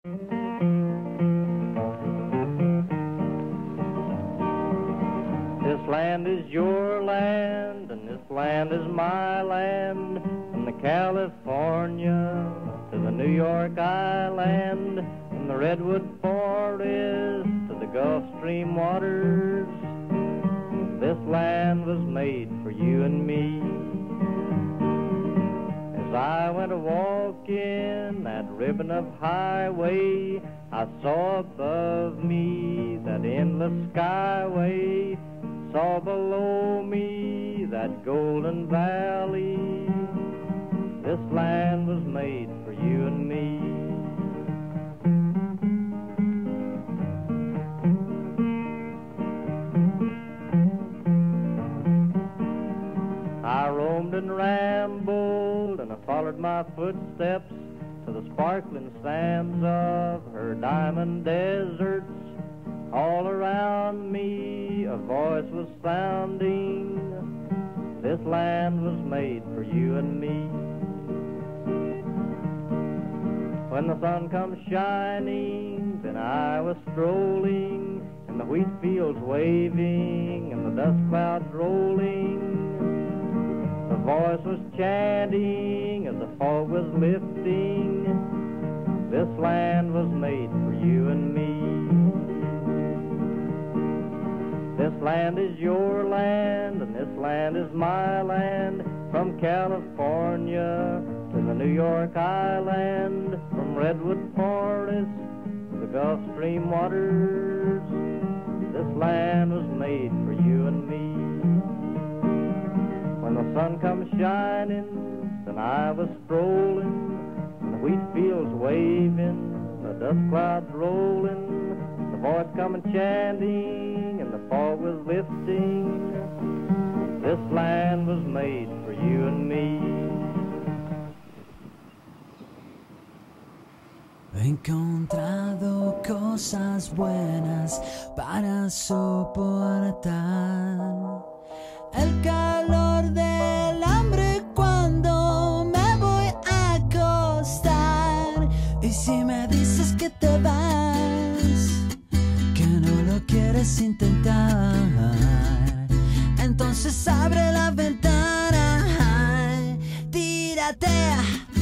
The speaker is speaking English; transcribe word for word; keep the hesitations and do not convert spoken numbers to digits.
This land is your land, and this land is my land, from the California to the New York Island, from the Redwood Forest to the Gulf Stream waters. This land was made for you and me. As I went a-walking that ribbon of highway, I saw above me that endless skyway, saw below me that golden valley. This land was made for you and me. I roamed and rambled, and I followed my footsteps to the sparkling sands of her diamond deserts. All around me a voice was sounding, this land was made for you and me. When the sun comes shining, then I was strolling, and the wheat fields waving, and the dust clouds rolling. The voice was chanting as the fog was lifting, this land was made for you and me. This land is your land, and this land is my land, from California to the New York Island, from Redwood Forest to the Gulf Stream waters. This land was made for you and me. When the sun comes shining, then I was strolling, and the wheat fields waving, the dust clouds rolling, the voice coming chanting, and the fog was lifting. This land was made for you and me. He encontrado cosas buenas para soportar el calor del hambre cuando me voy a acostar. Y si me dices que te vas, que no lo quieres intentar, entonces abre la ventana, tírate